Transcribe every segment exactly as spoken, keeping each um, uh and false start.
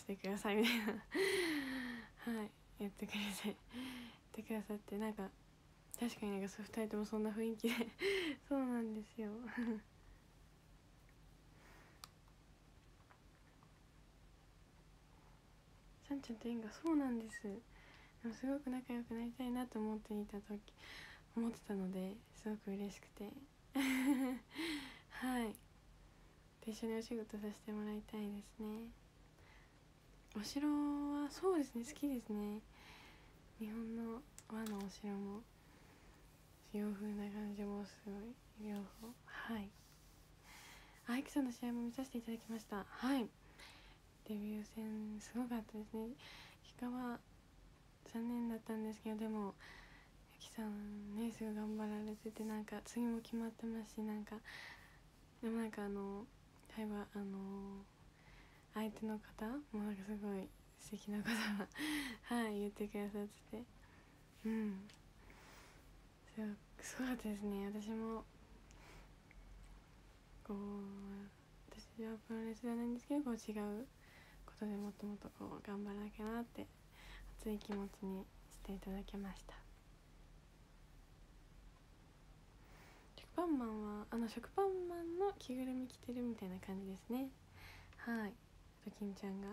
してくださいみたいなはい言ってくれて言ってくださって、なんか確かになんかそうふたりともそんな雰囲気でそうなんですよさんちゃんと縁がそうなんです。でもすごく仲良くなりたいなと思っていた時思ってたのですごく嬉しくてはいで一緒にお仕事させてもらいたいですね。お城はそうですね好きですね。日本の和のお城も洋風な感じもすごい両方はいアイクさんの試合も見させていただきました。はいデビュー戦すごかったですね。結果は残念だったんですけど、でもゆきさんねすごい頑張られてて、なんか次も決まってますし、なんかでもなんかあの最後はあの相手の方もなんかすごい素敵な言葉はい言ってくださってて、うんすごすごかったですね。私もこう私はプロレスじゃないんですけど、こう違うことでもっともっとこう頑張らなきゃなって熱い気持ちにしていただきました。食パンマンはあの食パンマンの着ぐるみ着てるみたいな感じですね。はいドキンちゃんが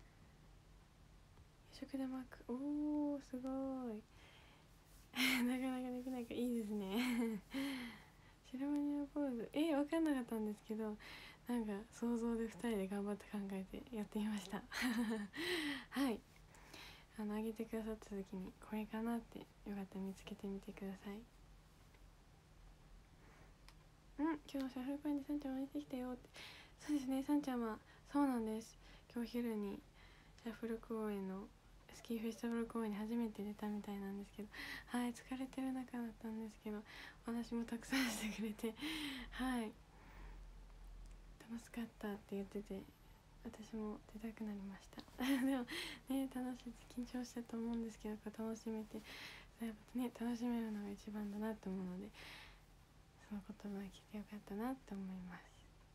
食で巻く、おーすごいなかなかできないからいいですね白マニアポーズえー、分かんなかったんですけど、なんか想像でふたりで頑張って考えてやってみましたはいあの上げてくださった時にこれかなってよかったら見つけてみてください。うん今日シャッフルコインでさんちゃん応援してきたよって。そうですねさんちゃんはそうなんです。今日昼にシャッフル公演のスキーフェスティバル公演に初めて出たみたいなんですけど、はい疲れてる中だったんですけどお話もたくさんしてくれてはい楽しかったって言ってて私も出たくなりましたでもね楽しい緊張したと思うんですけどこう楽しめてやっぱね楽しめるのが一番だなと思うので、その言葉が聞いてよかったなって思います。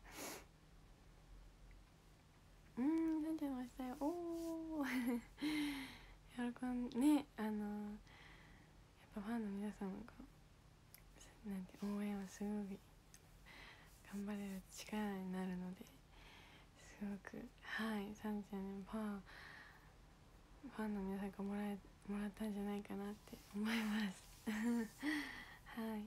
うーんなんてましたよおー喜んねあのやっぱファンの皆さんもこうなんて応援はすごい頑張れる力になるので、すごくはいさんちゃんにファンファンの皆さんがもらえもらったんじゃないかなって思いますはい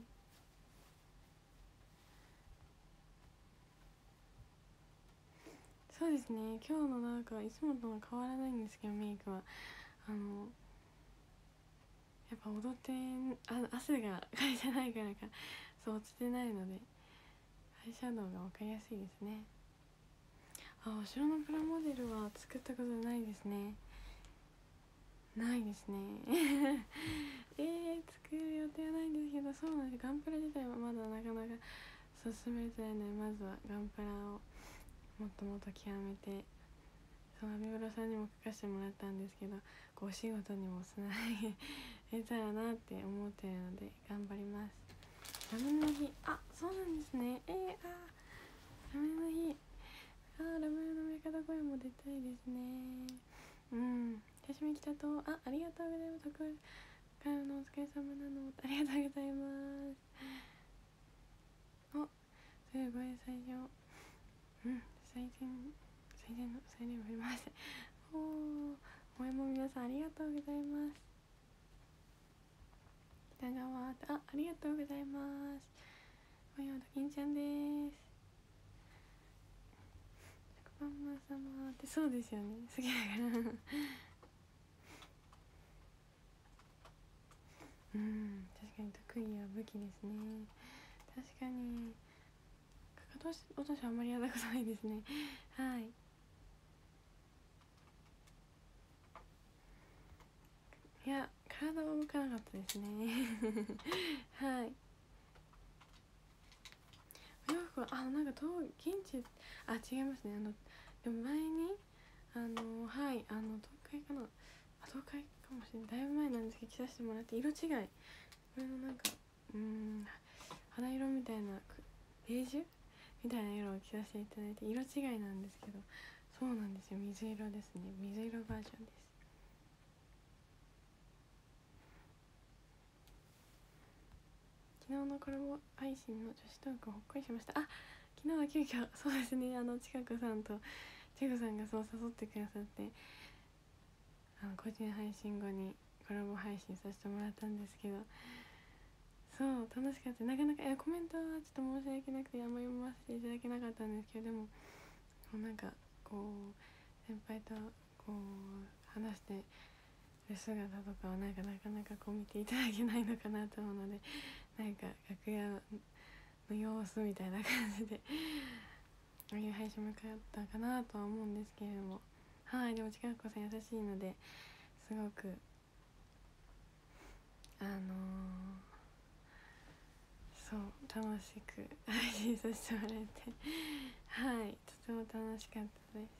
そうですね今日のなんかいつもとは変わらないんですけどメイクはあのやっぱ踊ってあ汗がかいてないからかそう落ちてないのでアイシャドウが分かりやすいですね。あお城のプラモデルは作ったことないですね。ないですねえー、作る予定はないんですけど、そうなんです。ガンプラ自体はまだなかなか進めてないので、まずはガンプラをもっともっと極めて、そうアメブロさんにも書かせてもらったんですけど、こうお仕事にもつなげたらなって思ってるので頑張ります。ラムネの日、あそうなんですね。えー、あラムネの日、あラムネのメカタ声も出たいですね。うん私も来たとあありがとうございます。特買うのお疲れ様なのありがとうございます。おすごい最初うん最善最善の最善を振りましておお萌えも皆さんありがとうございます。北川あありがとうございます。おやドキンちゃんです。食パンマン様ってそうですよね好きだからうん確かに得意は武器ですね。確かにかかと落としあんまりやったことないですねはいいや体は動かなかったですねはいお洋服はあなんか東現地あ違いますね。あのでも前にあのはいあの東海かなあ東海かもしれないだいぶ前なんですけど着させてもらって色違いこれのなんかうーん肌色みたいなベージュみたいな色を着させていただいて色違いなんですけど、 そうなんですよ、水色ですね、水色バージョンです。昨日のコラボ配信の女子トークをほっこりしました。あ、昨日は急遽そうですね、あのちかこさんとちかこさんがそう誘ってくださって、あの個人配信後にコラボ配信させてもらったんですけど、そう楽しかった。なかなかえコメントはちょっと申し訳なくてあんま読ませていただけなかったんですけど、でもなんかこう先輩とこう話してる姿とかはなんかなかなかこう見ていただけないのかなと思うので、なんか楽屋の様子みたいな感じでああいう配信もよかったかなとは思うんですけれども、はい、でもちかこさん優しいのですごくあのー、そう楽しく配信させてもらえてはい、とても楽しかったです。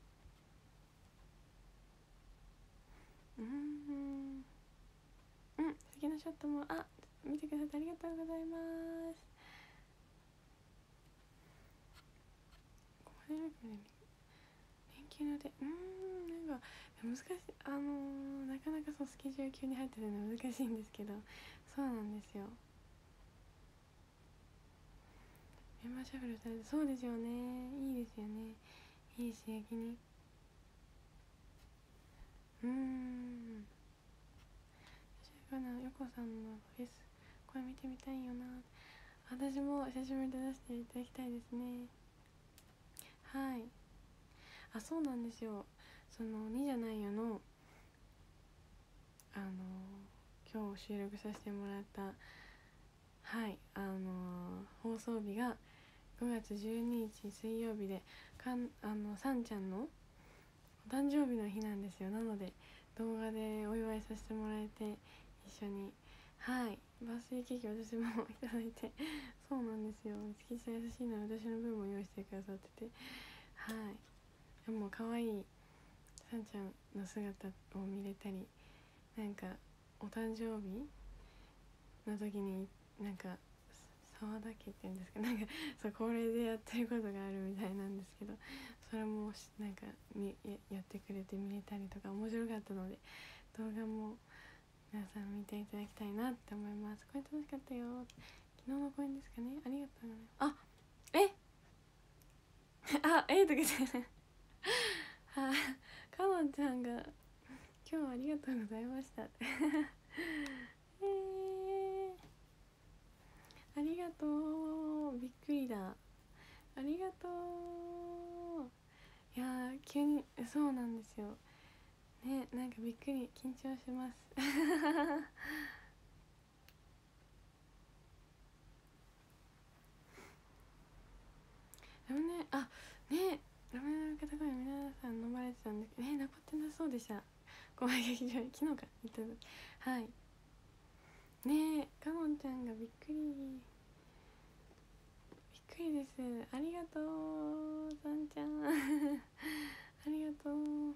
うーんうん素敵なショットもあ見てくださってありがとうございます。これ連休のでうーんなんか難しい、あのー、なかなかそうスケジュール急に入ってるの難しいんですけど、そうなんですよ、メンバーシャッフルされて、そうですよね、いいですよね、いい刺激に。うーんかな、横さんのフェスこれ見てみたいよな。私も久しぶりで出していただきたいですね。はい、あそうなんですよ、そのにじゃないよのあの今日収録させてもらったはいあの放送日がごがつじゅうににち水曜日で、かんあのさんちゃんのお誕生日の日なんですよ。なので動画でお祝いさせてもらえて、一緒にはいバースデーケーキ私もいただいてそうなんですよ、月さん優しいのは私の分も用意してくださってて、はいでも可愛いさんちゃんの姿を見れたり、なんかお誕生日の時になんか沢田家って言うんですか、なんかそう恒例でやってることがあるみたいなんですけど、それもなんかみ や, やってくれて見れたりとか面白かったので、動画も皆さん見ていただきたいなって思います。これ楽しかったよ、昨日の公演ですかね、ありがとうございます。あえあえとか言ってはかのんちゃんが今日はありがとうございましたえー、ありがとう、びっくりだ、ありがとう。いやー急にそうなんですよね、なんかびっくり緊張しますでもねあねラムネの飲み方が皆さん飲まれてたんだけどね、残ってなそうでした。ごめん劇場に昨日か言った時はいねえかのんちゃんがびっくりびっくりです、ありがとうさんちゃんありがとう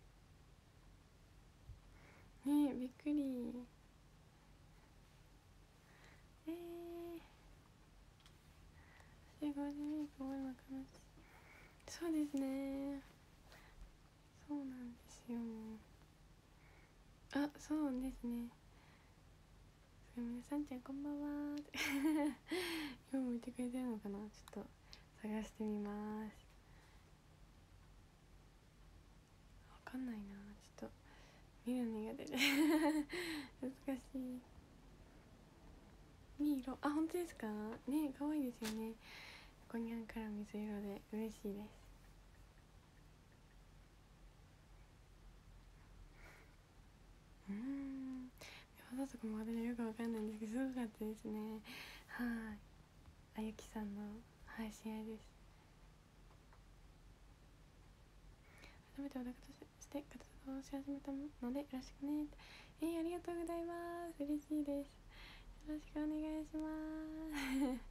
ねえびっくりえーそしてゴールデンウィークも今悲しい、そうですね、そうなんですよ、あそうですね、皆さんちゃんこんばんは今もいてくれてるのかな、ちょっと探してみます。わかんないな、ちょっと見るの苦手で難しい。ミイロあ本当ですかね、可愛いですよね、こにゃんから水色で嬉しいです。うーん技とかも私よくわかんないんですけどすごかったですね。はいあゆきさんの配信愛です。改めてお出かけして活動をし始めたのでよろしくね。えー、ありがとうございます、嬉しいです、よろしくお願いします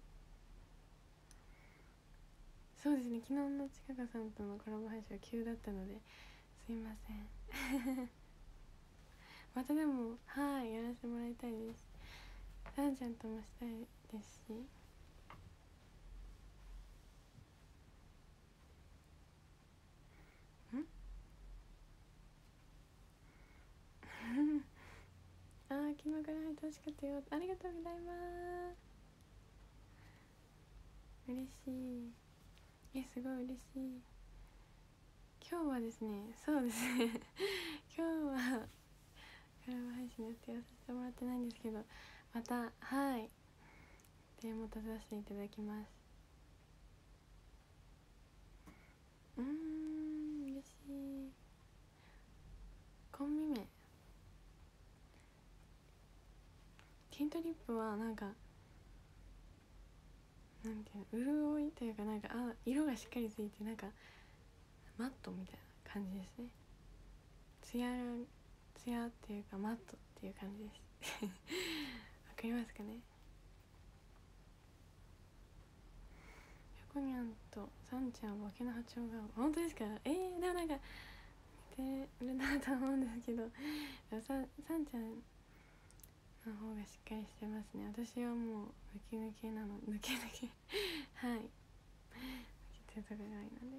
そうですね、昨日のちかかさんとのコラボ配信は急だったのですいませんまたでもはいやらせてもらいたいです。さんちゃんともしたいですし、 楽しかったよ、ありがとうございます。嬉しい、えすごい嬉しい。今日はですね、そうですね今日はコラボ配信の予定をさせてもらってないんですけど、またはい手も立たせていただきます。うーん嬉しい。コンビ名ティントリップはなんかなんていうの、潤いというか、なんかあ色がしっかりついて、なんかマットみたいな感じですね。ツヤツヤっていうかマットっていう感じですわかりますかね。ヨコニャンとサンちゃんはボケの波長が本当ですか。えー、でもなんか似てるなと思うんですけど、サンサンちゃんの方がしっかりしてますね。私はもう抜け抜けなの、抜け抜けはい抜けてるとこが多いので。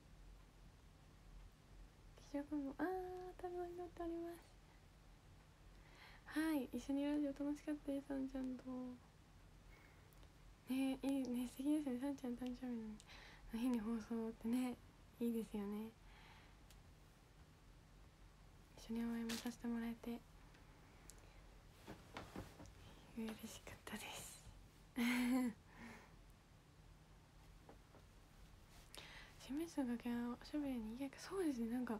記者今度あー多分祈っております。はい、一緒にラジオ楽しかったです。さんちゃんとね、いいね、素敵ですね。さんちゃん誕生日の日に放送ってね、いいですよね。一緒に応援もさせてもらえて嬉しかったです示す崖はおしゃべりに意外か。そうですね、なんか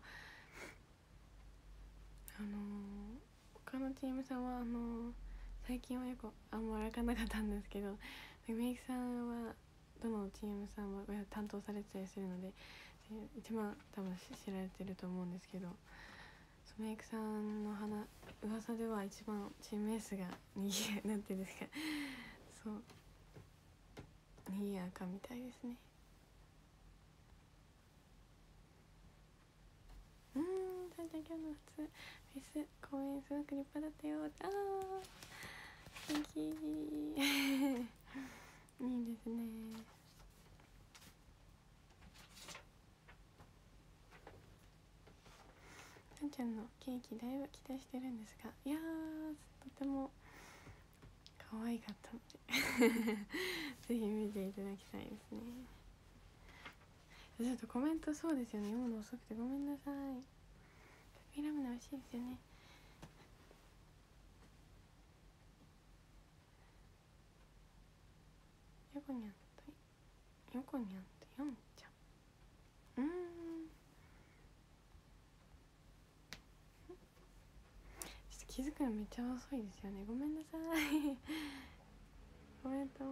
あのー、他のチームさんはあのー、最近はよくあんまり分かんなかったんですけど、メイクさんはどのチームさんも担当されてたりするので一番多分知られてると思うんですけど、メイクさんの話噂では一番チームエースがにぎやなんていうんですかそうにぎやかみたいですね。うーん、さんちゃん今日の普通フェス公演すごく立派だったよ。あー素敵いいですね。さんちゃんのケーキだいぶ期待してるんですが、いやーとても可愛かったのでぜひ見ていただきたいですね。ちょっとコメントそうですよね、読むの遅くてごめんなさい。ピラムネ美味しいですよね。ヨコニャンとヨコニャンとヨンちゃん、うーんちょっと気づくのめっちゃ遅いですよね、ごめんなさいコメント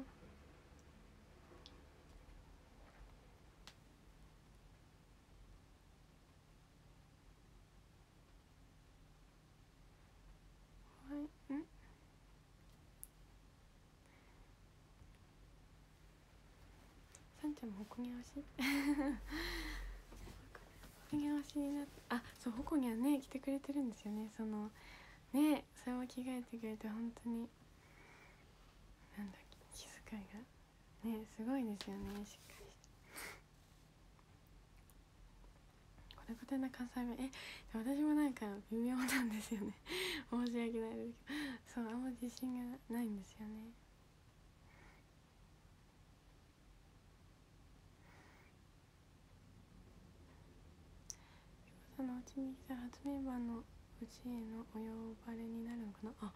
はいんさんちゃんもほこにゃわしほこにゃわしになって、あそうほこにゃね来てくれてるんですよね。そのねそれも着替えてくれて本当になんだっけ気遣いがねすごいですよね。しっかりしてこれこてな関西弁え私もなんか微妙なんですよね申し訳ないですけど、そうあんま自信がないんですよね。そのうちに来たら初メンバーのうちへのお呼ばれになるのかな。あ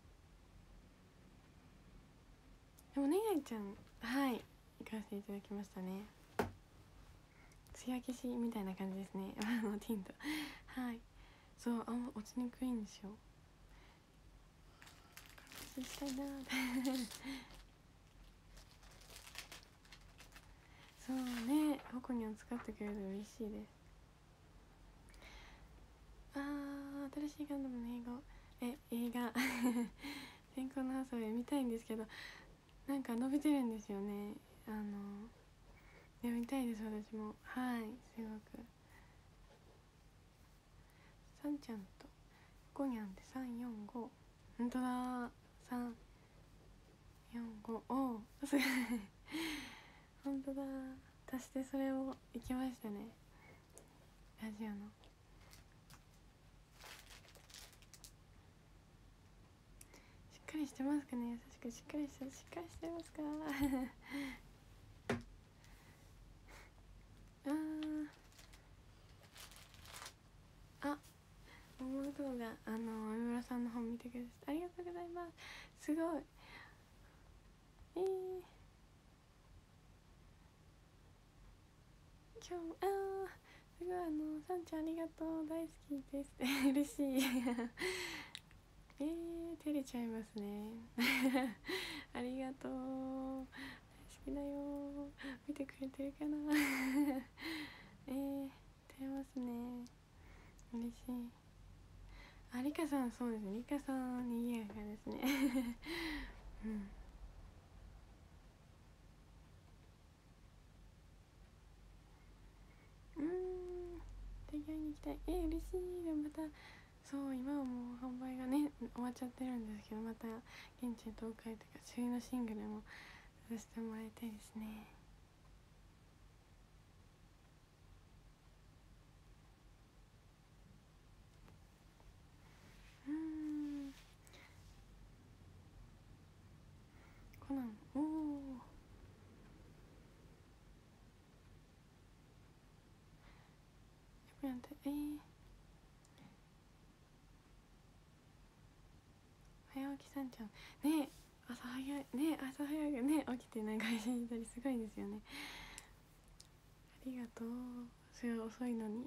でもねがいちゃんはい行かせていただきましたね。艶消しみたいな感じですねあのティントはいそうあんま落ちにくいんですよ。隠したいなそうねほこにゃん使ってくれると嬉しいです。あー新しいガンダムの映画え映画先行のハサウェイ見たいんですけどなんか伸びてるんですよね。あので見たいです私もはいすごく。さんちゃんとゴニャンでさんよんごほんとださんよんごおおすごいほんとだ足してそれをいきましたねラジオの。ししてますかね。優しくしっかりしてしっかりしてますかあーあ、桃動画、あの三村さんの本見てください。ありがとうございます。すごい。えー、今日あーすごい、あのさんちゃんありがとう、大好きです嬉しいえー、照れちゃいますねありがとう、大好きだよ、見てくれてるかなえー、照れますね、嬉しい。あ、リカさん、そうですね、リカさんにぎやかですねうんうーん、大会に行きたい。えー、嬉しい。でもまた、そう今はもう販売がね終わっちゃってるんですけど、また現地で東海とか冬のシングルもさせてもらいたいですね。うーん、コナン、おお、やっぱりえー、早起きさんちゃんね、朝早いね、朝早くね起きてなんか配信したりすごいですよね。ありがとう、すごい遅いのに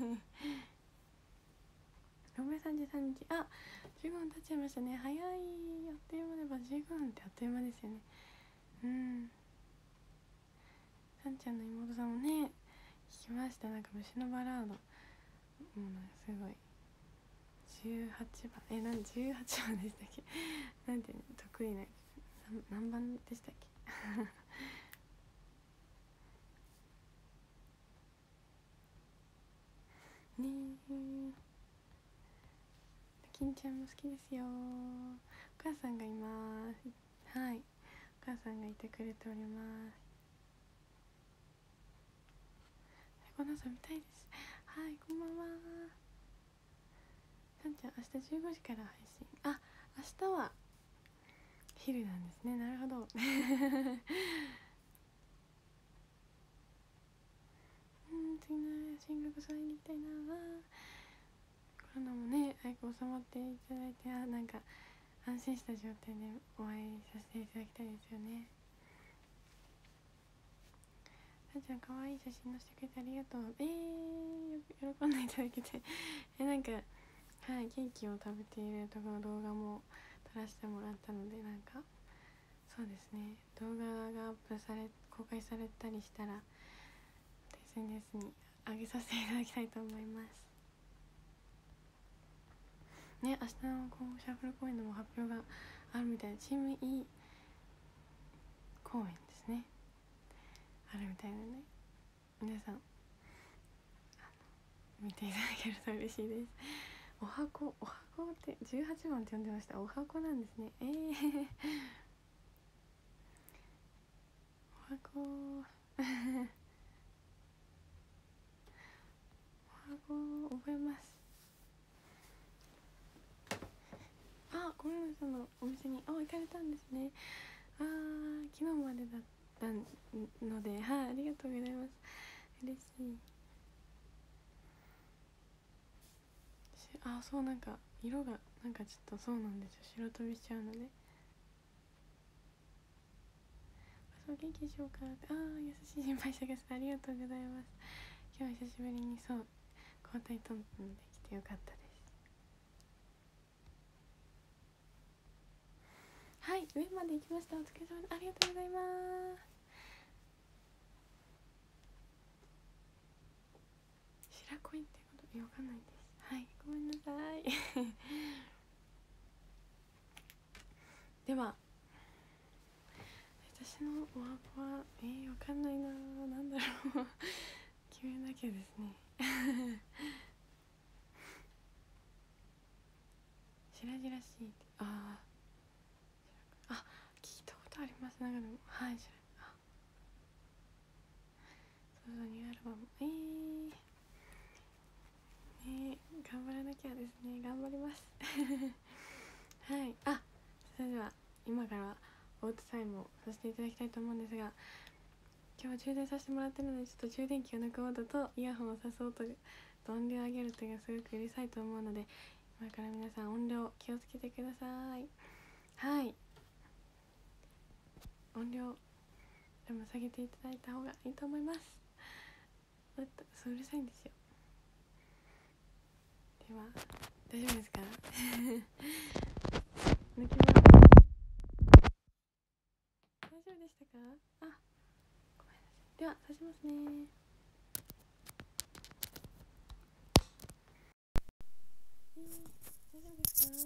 ろくさんじさんにち、あ、じゅうごふん経っちゃいましたね。早い、あっという間で、ばじゅうごふんってあっという間ですよね。うん、さんちゃんの妹さんもね聞きました。なんか虫のバラード、もうすごいじゅうはちばん、え、なんじゅうはちばんでしたっけなんて、ね、得意な何番でしたっけねえ、金ちゃんも好きですよ。お母さんがいます。はい、お母さんがいてくれております。この遊びたいです。はい、こんばんは。さんちゃん明日じゅうごじから配信。あ、明日は昼なんですね。なるほどうん、次の進学祭に行きたいな。コロナもね早く収まっていただいて、あ、なんか安心した状態でお会いさせていただきたいですよね。さんちゃんかわいい写真載せてくれてありがとう。えー、よ喜んでいただけてえ、なんか、はい、ケーキを食べているところの動画も撮らせてもらったので、なんかそうですね、動画がアップされ公開されたりしたら エスエヌエス に上げさせていただきたいと思いますね。明日のこうシャッフル公演でも発表があるみたいで、チーム E 公演ですね、あるみたいなので、皆さん見ていただけると嬉しいです。お箱、お箱ってじゅうはちばんって呼んでました。お箱なんですね。えーお箱お箱覚えます。あ、小宮さんのお店にあ行かれたんですね。あー、昨日までだったので、はい、ありがとうございます。嬉しい。あ、そう、なんか色がなんかちょっとそうなんですよ、白飛びしちゃうので。そう、元気でしょうかって、あー、優しい心配してください、ありがとうございます。今日は久しぶりにそう交代トントンできてよかったです。はい、上まで行きました。お疲れ様です。ありがとうございます。白恋ってことわかんないです。はい、ごめんなさいでは私のお箱はえー、わかんないな、なんだろう決めなきゃですね白々しいって、あー、あ、聞いたことあります。なんかでも、はい、白、あ、そうそう、ニューアルバム、えー、ね、頑張らなきゃですね。頑張りますはい、あ、 それでは今からはオートタイムをさせていただきたいと思うんですが、今日は充電させてもらってるので、ちょっと充電器を抜く音とイヤホンを挿す音と音量を上げる音がすごくうるさいと思うので、今から皆さん音量気をつけてください。はい、音量でも下げていただいた方がいいと思います。うっとそううるさいんですよ。では大丈夫ですか抜きます。大丈夫でしたか？あ、ごめんなさい。では刺しますね。えー、大丈夫ですか？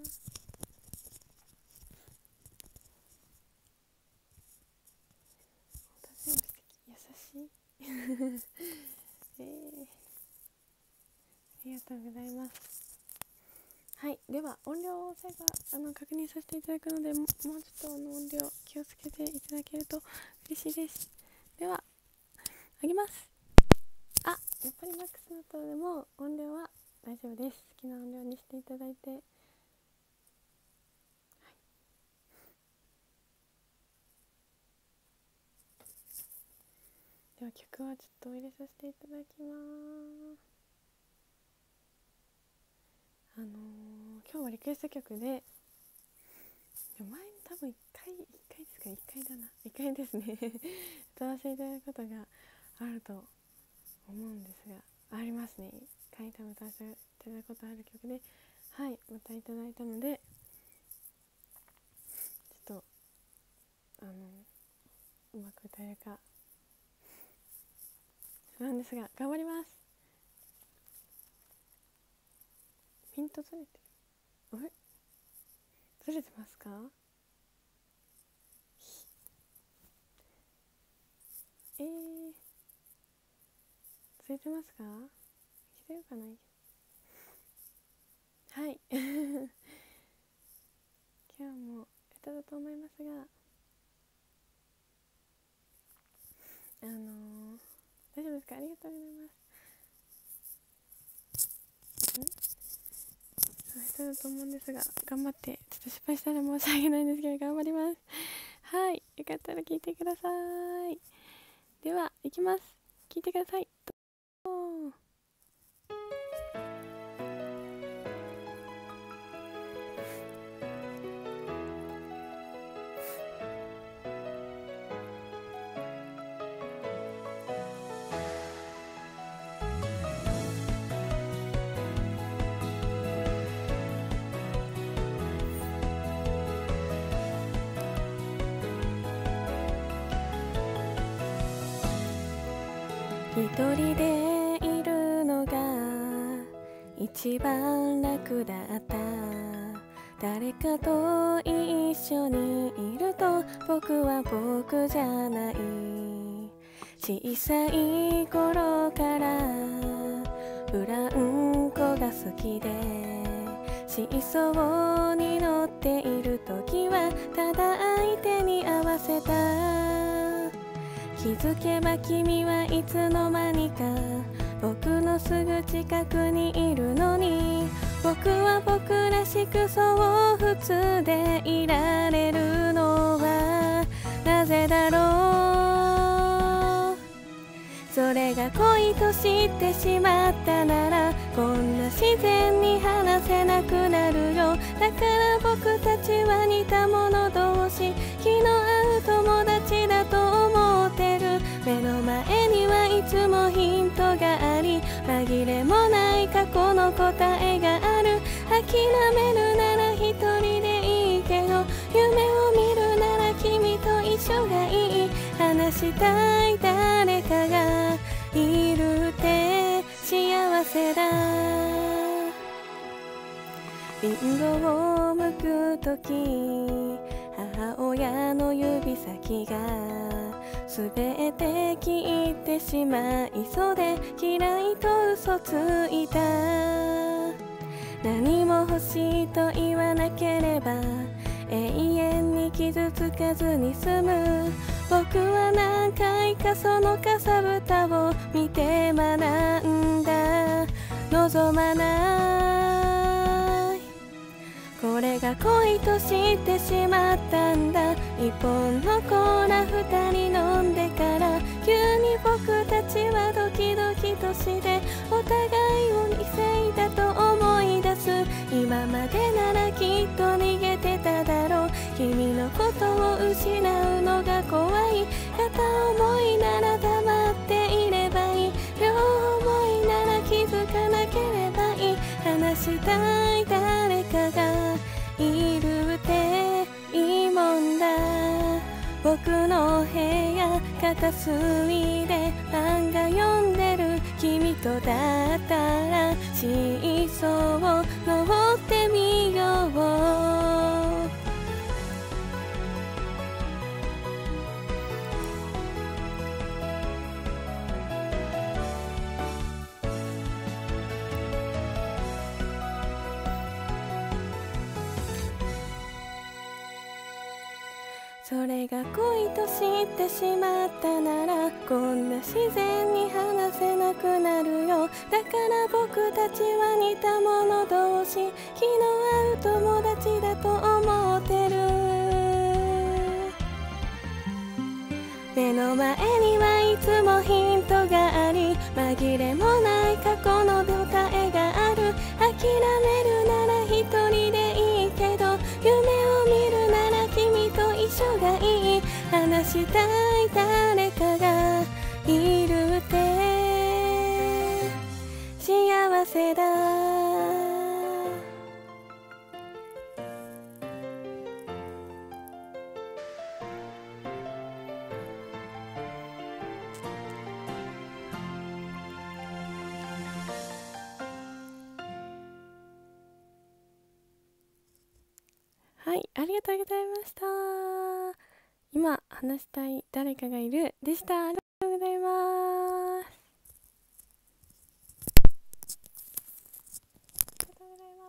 私も素敵、優しいえー、ありがとうございます。はい、では音量を最後あの確認させていただくので、もうちょっとあの音量気をつけていただけると嬉しいです。では上げます。あ、やっぱりマックスの音でも音量は大丈夫です。好きな音量にしていただいて、はい、では曲はちょっと入れさせていただきます。あのー、今日はリクエスト曲で、で前に多分いっかい、いっかいですか、いっかいだな、いっかいですね歌わせていただくことがあると思うんですが、ありますね。いっかい多分歌わせていただくことある曲で、はい、またいただいたので、ちょっとあのうまく歌えるか不安ですが頑張ります。ピントずれてる？あれずれてますか？えー、ずれてますか？来てるかな？はい今日も歌だと思いますが、あのー、大丈夫ですか？ありがとうございます。んそういう人だと思うんですが、頑張って、ちょっと失敗したら申し訳ないんですけど頑張ります。はい、よかったら聞いてください。では行きます。聞いてください。一人でいるのが一番楽だった。誰かと一緒にいると僕は僕じゃない。小さい頃からブランコが好きで、シーソーに乗っている時はただ相手に合わせた。気づけば君はいつの間にか僕のすぐ近くにいるのに、僕は僕らしくそう普通でいられるのはなぜだろう。それが恋と知ってしまったなら、こんな自然に話せなくなるよ。だから僕たちは似た者同士、気の合う友達だと思ってる。目の前にはいつもヒントがあり、紛れもない過去の答えがある。諦めるなら一人でいいけど、夢を見るなら君と一緒がいい。話したい誰かがいるって幸せだ。リンゴを剥くとき、母親の指先がすべて切ってしまいそうで、嫌いと嘘ついた。何も欲しいと言わなければ永遠に傷つかずに済む。僕は何回かそのかさぶたを見て学んだ。望まないこれが恋と知ってしまったんだ。一本のコーラ二人飲んでから急に僕たちはドキドキとしてお互いを見せいたと思い出す。今までならきっと逃げてただろう。君のことを失うのが怖い。片思いなら黙っていればいい。両思いなら気づかなければいい。話したい誰かがいるっていいもんだ。僕の部屋片隅で漫画読んでる君とだったらシーソーを乗ってみよう。それが恋と知ってしまったならこんな自然に話せなくなるよ。だから僕たちは似た者同士、気の合う友達だと思ってる。目の前にはいつもヒントがあり紛れもない過去の答えがある。諦めるなら一人でいいけど夢を見るなら君と一緒がいい。話したい誰かがいるって幸せだ。はい、ありがとうございました。今話したい誰かがいるでした。ありがとうございます。ありがとうございます。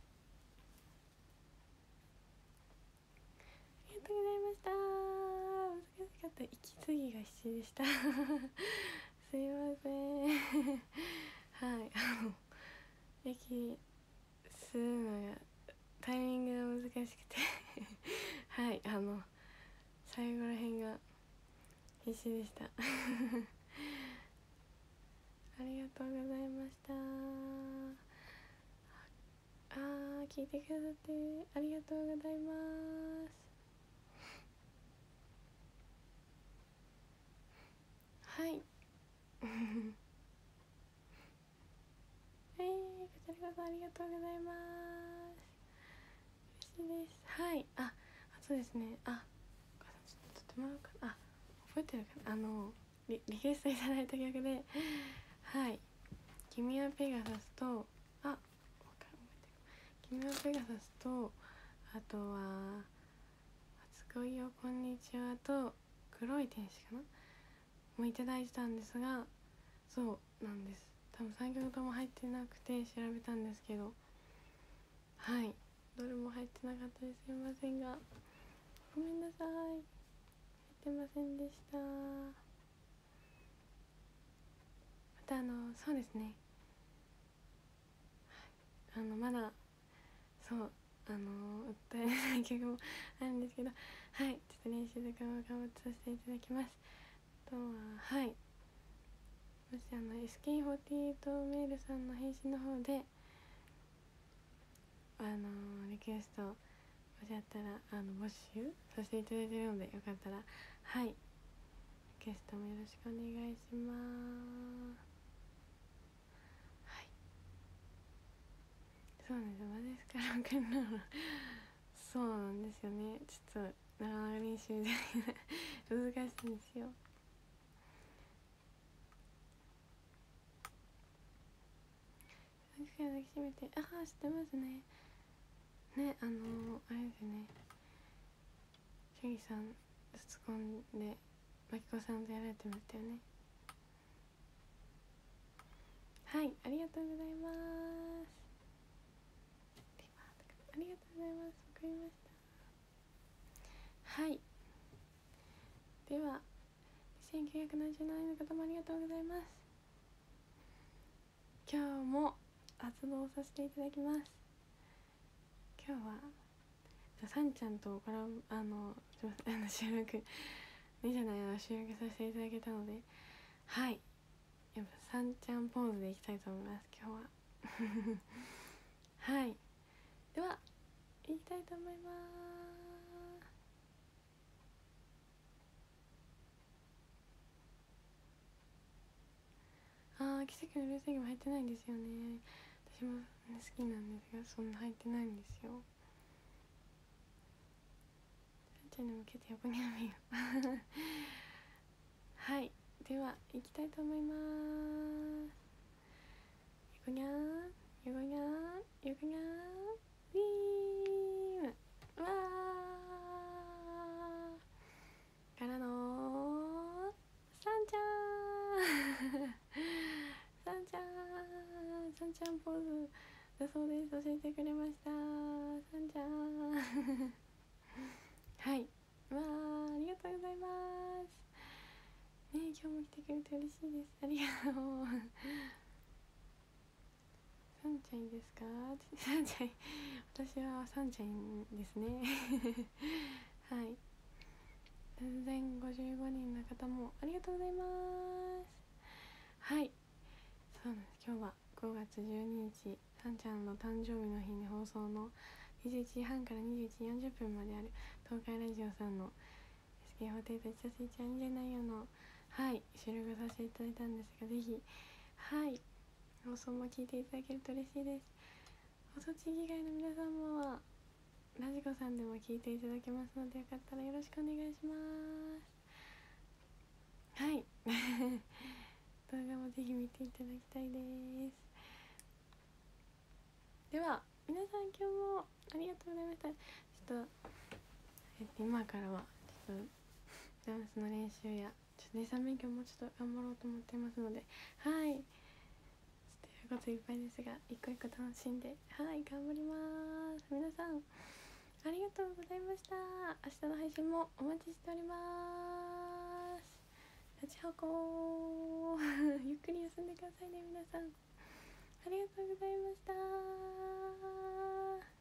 ありがとうございました。難しかった。息継ぎが必死でしたすいませんはいあの息吸うのがタイミングが難しくてはいあの最後らへんが必死でしたありがとうございました。あー聞いてくださってありがとうございます。はいえー、こちらこそありがとうございます。嬉しいです。はい、あ、あそうですね。あ、お母さんちょっと撮ってもらおうかな。あ、覚えてるかな。あのリ, リクエストいただいた曲で、はい、君はペガサスと、あ、君はペガサスと、あとは初恋よこんにちはと黒い天使かなもいただいてたんですが、そうなんです。多分さんきょくとも入ってなくて調べたんですけど、はいどれも入ってなかったです。すいませんがごめんなさい、入ってませんでした。またあのそうですね、あのまだそうあの歌えない曲もあるんですけど、はいちょっと練習とかも頑張ってさせていただきます。あとははいもしあの エスケーフォーティーエイト メールさんの返信の方であのリクエストもしあったらあの募集させていただいているので、よかったらはいリクエストもよろしくお願いします。はい、そうなんですよ。マジスカロンくんのそうなんですよね。ちょっとなかなか練習で難しいんですよ。抱きしめて、ああ知ってますね。ね、あのあれですよね、シャギさん卒コンでマキコさんとやられてましたよね。はい、ありがとうございます。ありがとうございます。わかりました。はい、ではせんきゅうひゃくななじゅうななねんの方もありがとうございます。今日も発動させていただきます。 今日はさんちゃんとコラボあのすいませんあの収録ねじゃないわ収録させていただけたので、はい、やっぱさんちゃんポーズでいきたいと思います今日ははい、では行きたいと思います。あー、奇跡のルーティンも入ってないんですよね。私も、ね、好きなんですがそんな入ってないんですよ。さんちゃんに向けて横に網をはい、では行きたいと思います。横にゃー横にゃー横にゃーウィームわーからのさんちゃんさんちゃんさんちゃんポーズだそうです。教えてくれましたさんちゃんはい、わーありがとうございますね。今日も来てくれて嬉しいです。ありがとうさんちゃんいいですかさんちゃん私はさんちゃんですねはいぜんごじゅうごにんの方もありがとうございます。はい、そうなんです。今日はごがつじゅうににちさんちゃんの誕生日の日に放送のにじゅういちじはんからにじゅういちじよんじゅっぷんまである東海ラジオさんの エスケーフォーティーエイト ちさせいちゃんじゃないよのはい収録させていただいたんですが、ぜひはい放送も聞いていただけると嬉しいです。放送地域以外の皆様はラジコさんでも聞いていただけますので、よかったらよろしくお願いします。はい動画もぜひ見ていただきたいです。では皆さん今日もありがとうございました。ちょっと、えっと、今からはちょっとダンスの練習やちょっとネイサン勉強もちょっと頑張ろうと思っていますので、はいちょっとやることいっぱいですが一個一個楽しんではい頑張ります。皆さんありがとうございました。明日の配信もお待ちしております。立ちはこゆっくり休んでくださいね皆さん。ありがとうございました。